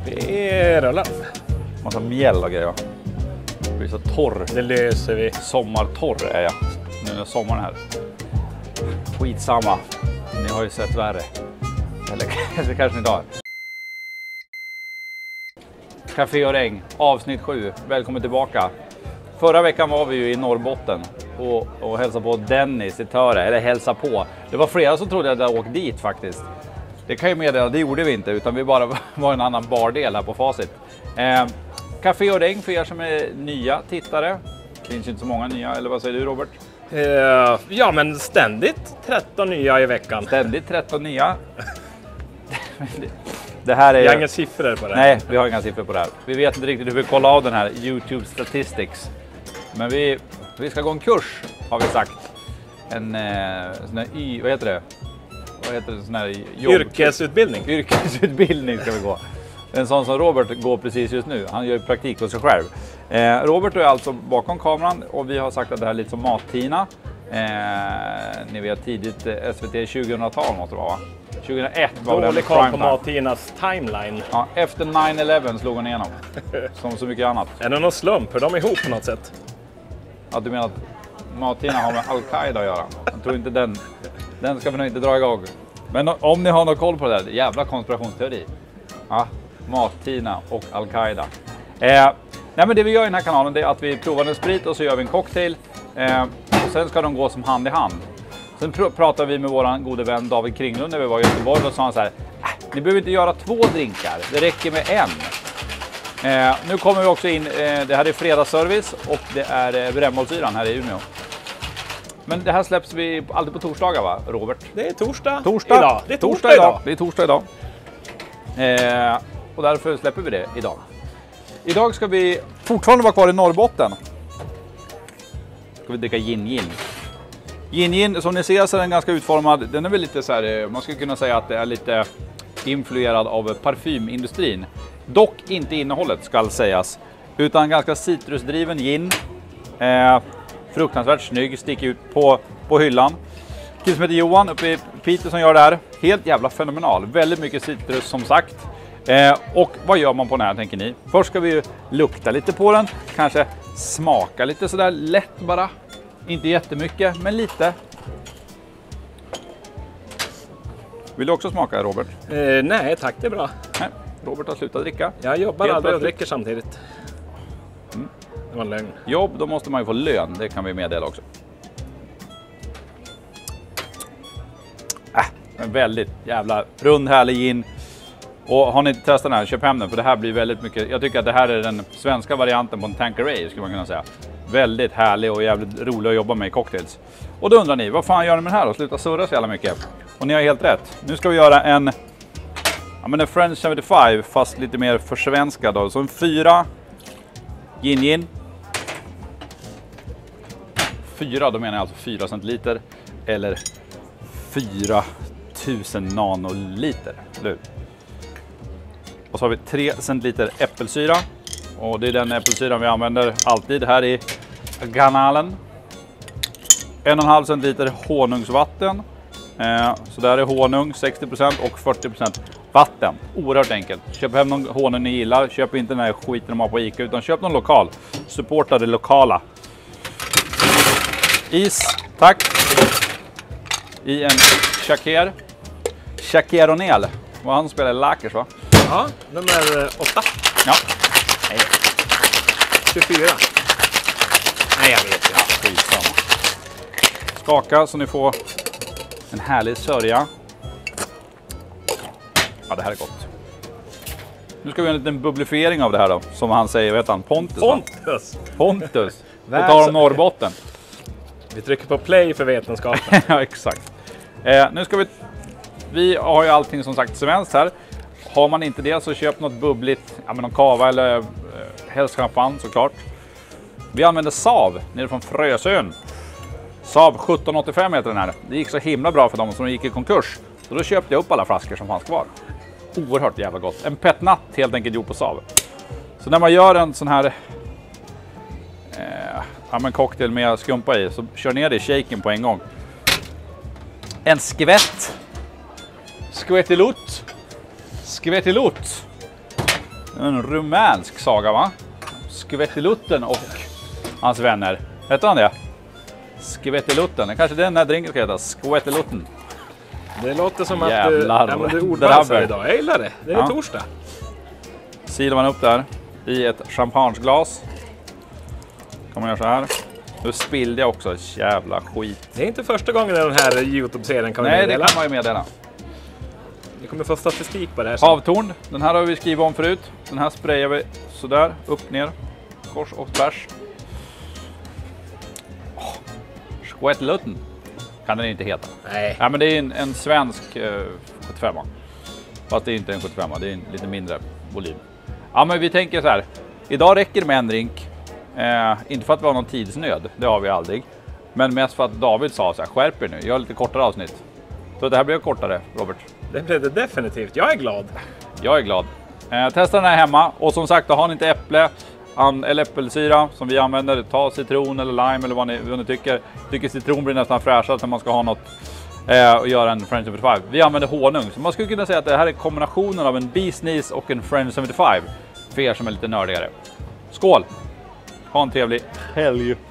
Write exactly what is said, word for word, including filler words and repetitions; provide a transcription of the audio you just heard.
Vi rullar. Massa mjäll och grejer. Jag blir så torr. Det löser vi. Sommartorr är jag. Nu när sommaren är här. Skitsamma. Ni har ju sett värre. Eller kanske, kanske ni har. Café och regn, avsnitt sju. Välkommen tillbaka. Förra veckan var vi ju i Norrbotten och, och hälsade på Dennis i Töre. Eller hälsa på. Det var flera som trodde att jag hade åkt dit faktiskt. Det kan ju meddela, det gjorde vi inte, utan vi bara var en annan bardel här på Facit. Eh, Café och regn för er som är nya tittare. Det finns ju inte så många nya, eller vad säger du Robert? Uh, ja, men ständigt tretton nya i veckan. Ständigt tretton nya. Det här är... Vi har inga siffror på det här. Nej, vi har inga siffror på det här. Vi vet inte riktigt hur vi kollar av den här YouTube Statistics. Men vi, vi ska gå en kurs, har vi sagt. En eh, sån här y... Vad heter det? Vad heter det? Sån här jobb... Yrkesutbildning. Yrkesutbildning ska vi gå. En sån som Robert går precis just nu. Han gör ju praktik på sig själv. Eh, Robert är alltså bakom kameran och vi har sagt att det här är lite som Mat-Tina. Eh, ni vet tidigt eh, S V T tjugohundratal måste det vara, va? tjugohundraett var det. Dålig koll på Mat-Tinas timeline. Ja, efter nine eleven slog hon igenom. Som så mycket annat. Är det någon slump? Hör de ihop på något sätt? Ja, du menar att Mat-Tina har med Al-Qaida att göra? Jag tror inte den. Den ska vi nog inte dra igång. Men om ni har någon koll på det där, jävla konspirationsteori. Ja, Mat-Tina och Al-Qaida. Eh, nej men det vi gör i den här kanalen det är att vi provar en sprit och så gör vi en cocktail. Eh, och sen ska de gå som hand i hand. Sen pr pratar vi med våran gode vän David Kringlund när vi var i Göteborg och sa han så här: äh, ni behöver inte göra två drinkar, det räcker med en. Eh, nu kommer vi också in, eh, det här är fredagsservice och det är eh, brännbollsyran här i Umeå. Men det här släpps vi alltid på torsdagar, va Robert? Det är torsdag, torsdag. idag. Det är torsdag, torsdag idag. Det är torsdag idag. Eh, och därför släpper vi det idag. Idag ska vi fortfarande vara kvar i Norrbotten. Ska vi dricka gin gin. Gin gin, som ni ser så är den ganska utformad. Den är väl lite så här, man skulle kunna säga att det är lite influerad av parfymindustrin. Dock inte innehållet ska sägas. Utan ganska citrusdriven gin. Eh, fruktansvärt snygg, sticker ut på, på hyllan. Kille som heter Johan uppe i Piteå som gör det här. Helt jävla fenomenal. Väldigt mycket citrus som sagt. Eh, och vad gör man på den här tänker ni? Först ska vi ju lukta lite på den. Kanske smaka lite sådär lätt bara. Inte jättemycket, men lite. Vill du också smaka, Robert? Eh, nej, tack, det är bra. Nej, Robert har slutat dricka. Jag jobbar Helt aldrig och plötsligt. dricker samtidigt. Mm. Det var en lögn. Jobb, då måste man ju få lön. Det kan vi meddela också. Äh, en väldigt jävla rund, härlig gin. Och har ni inte testat den här, köp hem den. För det här blir väldigt mycket... Jag tycker att det här är den svenska varianten på en Tanqueray, skulle man kunna säga. Väldigt härlig och jävligt rolig att jobba med i cocktails. Och då undrar ni, vad fan gör ni med den här då? Sluta surra så jävla mycket. Och ni har helt rätt. Nu ska vi göra en... Ja men en French sjuttiofem, fast lite mer försvenskad då. Så en fyra gin gin. Fyra, då menar jag alltså fyra centiliter. Eller fyra tusen nanoliter. Eller hur? Och så har vi tre centiliter äppelsyra. Och det är den äppelsyran vi använder alltid här i kanalen. En och en halv centiliter honungsvatten. Eh, så där är honung sextio procent och fyrtio procent vatten. Oerhört enkelt. Köp hem någon honung ni gillar. Köp inte den här skiten de har på Ica, utan köp någon lokal. Supporta det lokala. Is, tack. I en Shaker. Shaker O'Neill. Och han spelar Lakers, va? Ja, nummer åtta. Ja. Nej. tjugofyra. Nej, jag vet inte. Ja, skitsamma. Skaka så ni får en härlig sörja. Ja, det här är gott. Nu ska vi göra en liten bubblifiering av det här då. Som han säger, vet han? Pontus, Pontus. Va? Pontus. Det tar om Norrbotten. Vi trycker på play för vetenskapen. Ja, exakt. Eh, nu ska vi... Vi har ju allting som sagt svenskt här. Har man inte det så köp något bubbligt, ja men någon kava eller eh, helst champagne såklart. Vi använder Sav nere från Frösön. Sav sjutton åttiofem heter den här. Det gick så himla bra för dem som gick i konkurs. Så då köpte jag upp alla flaskor som fanns kvar. Oerhört jävla gott. En petnat helt enkelt gjord på Sav. Så när man gör en sån här eh, ja, men cocktail med skumpa i så kör ner det i shaken på en gång. En skvätt. Skvättilott. Skvättilott. En rumänsk saga, va? Skvättelutten och hans vänner. Hette han det? Skvättelutten. Kanske den här drinken ska heta. Skvättelutten. Det låter som att Jävlar. du, ja, men du ordvalsar idag. Jag gillar det. Det är Ja. torsdag. Silar man upp där i ett champagneglas. Kan man göra så här. Nu spillde jag också. Jävla skit. Det är inte första gången den här YouTube-serien kan vi Nej, det meddela. kan man ju meddela. Vi kommer få statistik på det här. sen. Havtorn. Den här har vi skrivit om förut. Den här sprayar vi sådär. Upp, ner. Kors och tvärs. Oh. Skvättelutten. Kan den inte heta. Nej. Ja, men det är en, en svensk eh, sjuttiofem. Fast det är inte en sjuttiofem, det är en lite mindre volym. Ja, men vi tänker så här. Idag räcker det med en drink. Eh, inte för att vi har någon tidsnöd, det har vi aldrig. Men mest för att David sa så här, skärp er nu, jag har lite kortare avsnitt. Så det här blev kortare, Robert. Det blev det definitivt. Jag är glad. Jag är glad. Eh, testa den här hemma. Och som sagt, då har ni inte äpple an, eller äppelsyra som vi använder. Ta citron eller lime eller vad ni, vad ni tycker. Tycker citron blir nästan fräschare när man ska ha något eh, och göra en French seventy-five. Vi använder honung. Så man skulle kunna säga att det här är kombinationen av en Bee's Knees och en French seventy-five. För er som är lite nördigare. Skål! Ha en trevlig helg!